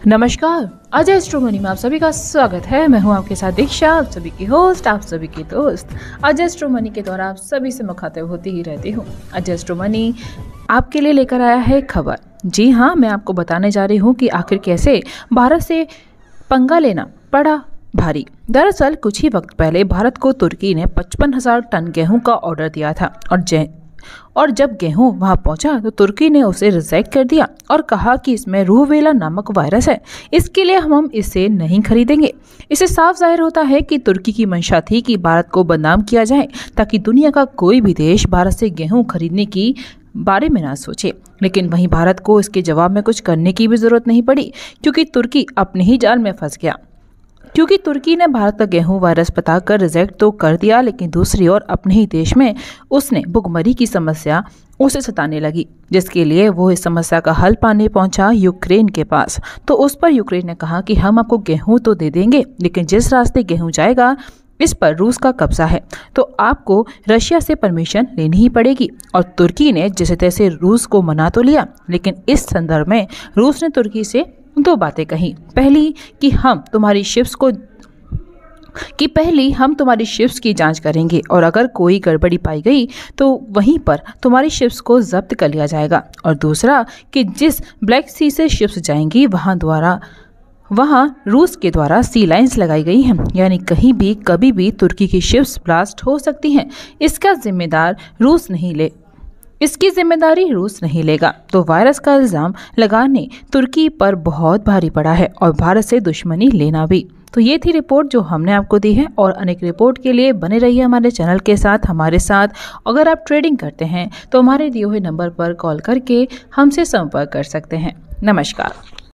नमस्कार, अजय एस्ट्रोमनी में आप सभी का स्वागत है। मैं हूं आपके साथ दीक्षा, आप सभी की होस्ट, आप सभी की दोस्त। अजय एस्ट्रोमनी के द्वारा आप सभी से मुखातिब होती ही रहती हूं। अजय एस्ट्रोमनी आपके लिए लेकर आया है खबर। जी हाँ, मैं आपको बताने जा रही हूं कि आखिर कैसे भारत से पंगा लेना पड़ा भारी। दरअसल कुछ ही वक्त पहले भारत को तुर्की ने 55,000 टन गेहूं का ऑर्डर दिया था और जब गेहूं वहां पहुंचा तो तुर्की ने उसे रिजेक्ट कर दिया और कहा कि इसमें रूबेला नामक वायरस है, इसके लिए हम इसे नहीं खरीदेंगे। इससे साफ जाहिर होता है कि तुर्की की मंशा थी कि भारत को बदनाम किया जाए ताकि दुनिया का कोई भी देश भारत से गेहूं खरीदने की बारे में ना सोचे। लेकिन वहीं भारत को इसके जवाब में कुछ करने की भी जरूरत नहीं पड़ी, क्योंकि तुर्की अपने ही जाल में फंस गया। क्योंकि तुर्की ने भारत का गेहूं वायरस बताकर रिजेक्ट तो कर दिया, लेकिन दूसरी ओर अपने ही देश में उसने भुखमरी की समस्या उसे सताने लगी, जिसके लिए वो इस समस्या का हल पाने पहुंचा यूक्रेन के पास। तो उस पर यूक्रेन ने कहा कि हम आपको गेहूं तो दे देंगे, लेकिन जिस रास्ते गेहूं जाएगा इस पर रूस का कब्जा है, तो आपको रशिया से परमिशन लेनी ही पड़ेगी। और तुर्की ने जैसे तैसे रूस को मना तो लिया, लेकिन इस संदर्भ में रूस ने तुर्की से दो बातें कही। पहली कि हम तुम्हारी शिप्स की जांच करेंगे और अगर कोई गड़बड़ी पाई गई तो वहीं पर तुम्हारी शिप्स को जब्त कर लिया जाएगा। और दूसरा कि जिस ब्लैक सी से शिप्स जाएंगी वहाँ रूस के द्वारा सी लाइन्स लगाई गई हैं, यानी कहीं भी कभी भी तुर्की की शिप्स ब्लास्ट हो सकती हैं। इसकी जिम्मेदारी रूस नहीं लेगा। तो वायरस का इल्ज़ाम लगाने तुर्की पर बहुत भारी पड़ा है और भारत से दुश्मनी लेना भी। तो ये थी रिपोर्ट जो हमने आपको दी है, और अनेक रिपोर्ट के लिए बने रहिए हमारे चैनल के साथ, हमारे साथ। अगर आप ट्रेडिंग करते हैं तो हमारे दिए हुए नंबर पर कॉल करके हमसे संपर्क कर सकते हैं। नमस्कार।